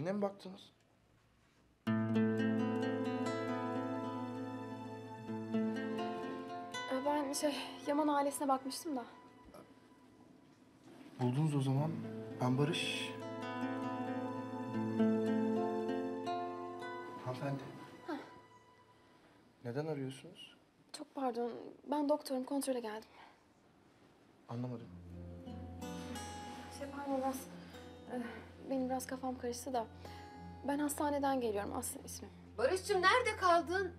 Birine mi baktınız? Ben Yaman ailesine bakmıştım da. Buldunuz o zaman. Ben Barış. Hanımefendi. Neden arıyorsunuz? Çok pardon, ben doktorum, kontrole geldim. Anlamadım. Pardon, benim biraz kafam karıştı da. Ben hastaneden geliyorum, Aslı ismim. Barış'cığım nerede kaldın?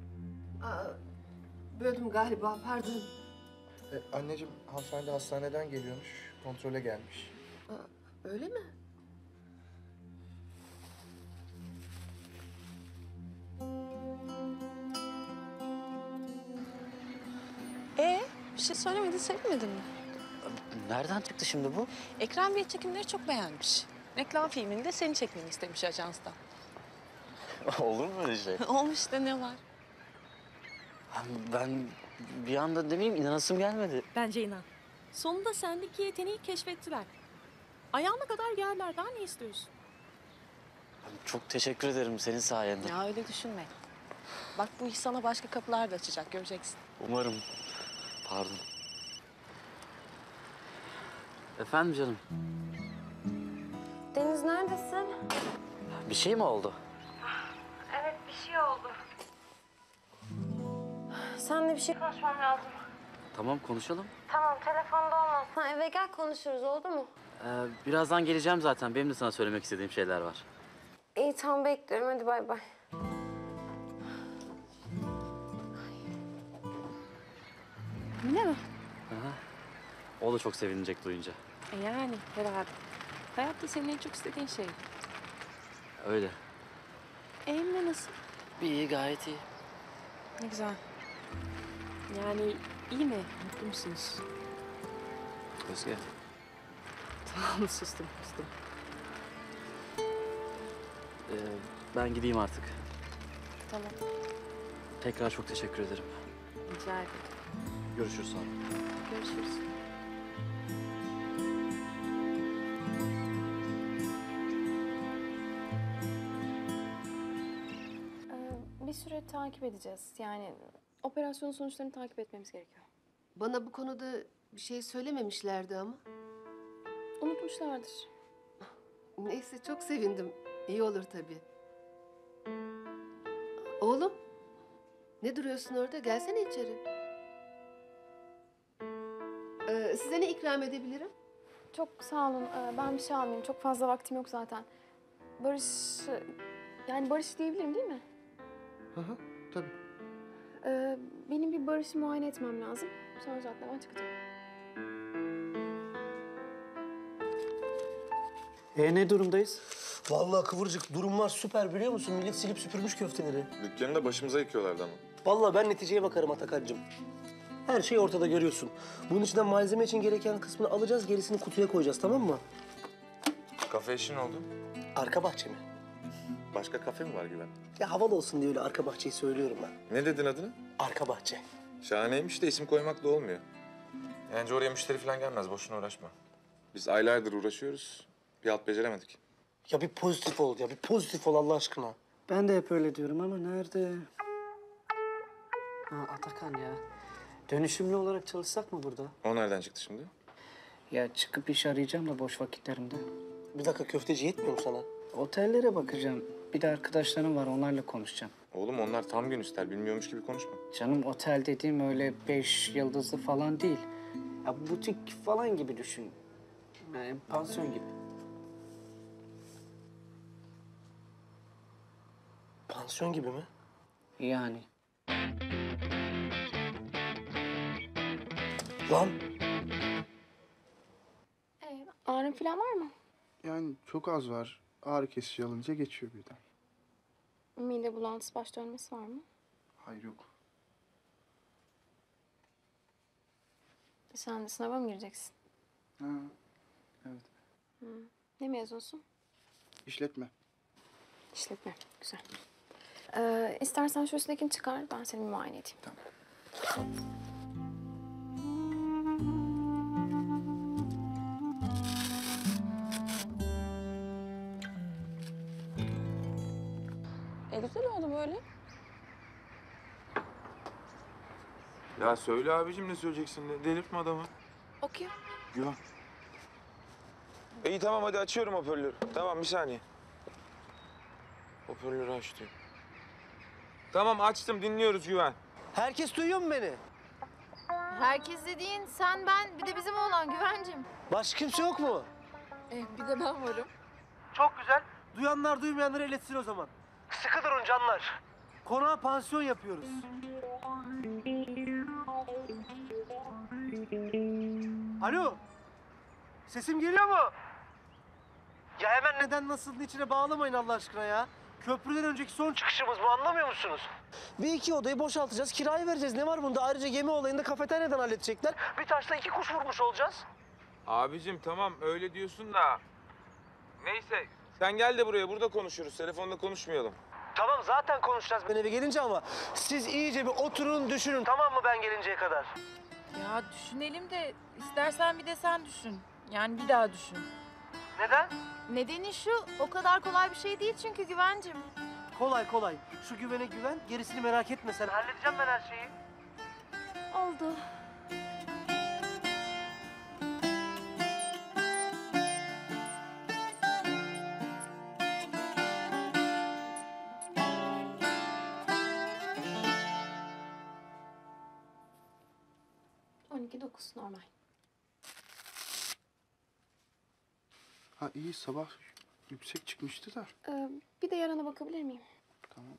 Böldüm galiba, pardon. Anneciğim, hanımefendi hastaneden geliyormuş. Kontrole gelmiş. Öyle mi? Bir şey söylemedin, sevinmedin mi? Nereden çıktı şimdi bu? Ekrem Bey çekimleri çok beğenmiş. Reklam filmini de seni çekmeni istemiş ajanstan. Olur mu öyle şey? Olmuş da ne var? Ben bir anda ne bileyim inanasım gelmedi. Bence inan. Sonunda sendeki yeteneği keşfettiler. Ayağına kadar geldiler. Daha ne istiyorsun? Çok teşekkür ederim senin sayende. Ya öyle düşünme. Bak bu iş sana başka kapılar da açacak. Göreceksin. Umarım. Pardon. Efendim canım. Deniz neredesin? Bir şey mi oldu? Evet, bir şey oldu. Seninle bir şey konuşmam lazım. Tamam konuşalım. Tamam, telefonda olmaz. Sen eve gel, konuşuruz, oldu mu? Birazdan geleceğim zaten. Benim de sana söylemek istediğim şeyler var. İyi, tamam, bekliyorum. Hadi bay bay. Yine mi? O da çok sevinecek duyunca. Yani herhalde. Hayatta senin en çok istediğin şey. Öyle. Emre nasıl? İyi gayet iyi. Ne güzel. Yani iyi mi? Mutlu musunuz? Özge. Tamam, sustum. Ben gideyim artık. Tamam. Tekrar çok teşekkür ederim. Rica ederim. Görüşürüz sonra. Görüşürüz. Bir süre takip edeceğiz. Yani operasyonun sonuçlarını takip etmemiz gerekiyor. Bana bu konuda bir şey söylememişlerdi ama. Unutmuşlardır. Neyse, çok sevindim. İyi olur tabii. Oğlum, ne duruyorsun orada? Gelsene içeri. Size ne ikram edebilirim? Çok sağ olun. Ben bir şey almayayım. Çok fazla vaktim yok zaten. Barış... Yani Barış diyebilirim değil mi? Hı hı, tabii. Benim bir Barış'ı muayene etmem lazım. Sonra zaten ben çıkacağım. Ne durumdayız? Vallahi Kıvırcık, durumlar süper biliyor musun? Millet silip süpürmüş köfteleri. Dükkanı da başımıza yıkıyorlardı ama. Vallahi ben neticeye bakarım Atakan'cığım. Her şeyi ortada görüyorsun. Bunun içinden malzeme için gereken kısmını alacağız, gerisini kutuya koyacağız, tamam mı? Kafe işin oldu. Arka bahçe mi? Başka kafe mi var Güven? Ya havalı olsun diye öyle arka bahçeyi söylüyorum ben. Ne dedin adını? Arka bahçe. Şahaneymiş de isim koymak da olmuyor. Yani oraya müşteri falan gelmez, boşuna uğraşma. Biz aylardır uğraşıyoruz, bir alt beceremedik. Ya bir pozitif ol ya, bir pozitif ol Allah aşkına. Ben de hep öyle diyorum ama nerede? Atakan ya. Dönüşümlü olarak çalışsak mı burada? O nereden çıktı şimdi? Ya çıkıp iş arayacağım da boş vakitlerimde. Bir dakika, köfteci yetmiyor mu sana? Otellere bakacağım. Bir de arkadaşlarım var, onlarla konuşacağım. Oğlum onlar tam gün ister, bilmiyormuş gibi konuşma. Canım otel dediğim öyle 5 yıldızlı falan değil. Ya butik falan gibi düşün. Yani pansiyon gibi. Pansiyon gibi mi? Yani. Lan! Ağrın falan var mı? Yani çok az var. Ağrı kesici alınca geçiyor birden. Mide bulantısı, baş dönmesi var mı? Hayır, yok. Sen sınava mı gireceksin? Ha, evet. Ne mezunusun? İşletme. İşletme. Güzel. İstersen şu üstündekini çıkar, ben seni bir muayene edeyim. Tamam. Ya söyle abicim ne söyleyeceksin de. Delirtme adamı. O kim? Güven. İyi tamam hadi açıyorum hoparlörü. Tamam bir saniye. Hoparlörü aç diyor. Tamam açtım dinliyoruz Güven. Herkes duyuyor mu beni? Herkes dediğin sen, ben, bir de bizim oğlan Güvencim. Başka kimse yok mu? Bir de ben varım. Çok güzel. Duyanlar duymayanları iletsin o zaman. Sıkı durun canlar. Konağa pansiyon yapıyoruz. Alo. Sesim geliyor mu? Ya hemen neden nasılın içine bağlamayın Allah aşkına ya. Köprüden önceki son çıkışımız bu, anlamıyor musunuz? Bir iki odayı boşaltacağız, kirayı vereceğiz. Ne var bunda? Ayrıca yeme olayını da kafeteryadan halledecekler. Bir taşla iki kuş vurmuş olacağız. Abicim tamam öyle diyorsun da. Neyse sen gel de buraya burada konuşuruz. Telefonda konuşmayalım. Tamam zaten konuşacağız ben eve gelince ama siz iyice bir oturun düşünün, tamam mı, ben gelinceye kadar? Ya düşünelim de istersen bir de sen düşün. Yani bir daha düşün. Neden? Nedeni şu, o kadar kolay bir şey değil çünkü Güvencim. Kolay kolay. Şu güvene güven, gerisini merak etme sen. Halledeceğim ben her şeyi. Oldu. Normal. Ha iyi sabah yüksek çıkmıştı da. Bir de yarana bakabilir miyim? Tamam.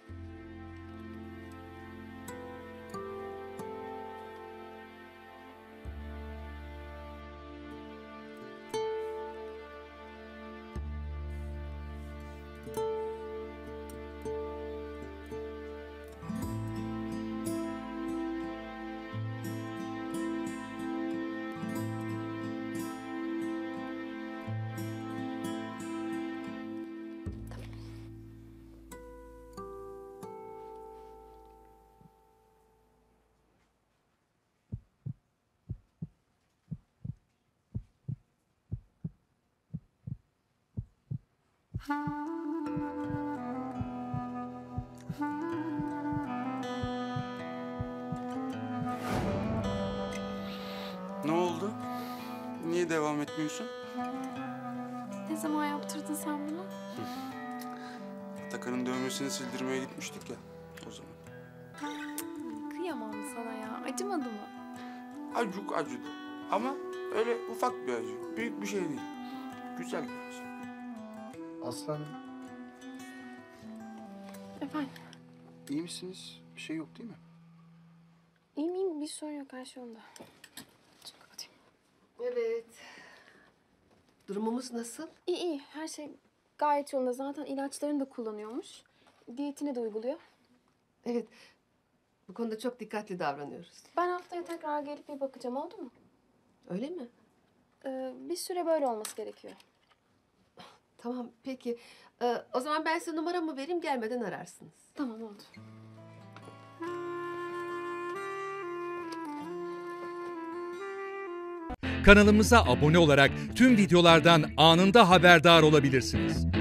Ne oldu? Niye devam etmiyorsun? Ne zaman yaptırdın sen bunu? Atakan'ın dövmesini sildirmeye gitmiştik ya o zaman. Kıyamam sana ya. Acımadı mı? Acık acıdı. Ama öyle ufak bir acı. Büyük bir şey değil. Güzel bir acı. Aslanım Efendim? iyi misiniz? Bir şey yok değil mi? İyiyim. Bir sorun yok. Her şey yolunda. Şimdi kapatayım. Evet. Durumumuz nasıl? İyi. Her şey gayet yolunda. Zaten ilaçlarını da kullanıyormuş. Diyetini de uyguluyor. Evet. Bu konuda çok dikkatli davranıyoruz. Ben haftaya tekrar gelip bir bakacağım. Oldu mu? Öyle mi? Bir süre böyle olması gerekiyor. Tamam peki. O zaman ben size numaramı vereyim, gelmeden ararsınız. Tamam oldu. Kanalımıza abone olarak tüm videolardan anında haberdar olabilirsiniz.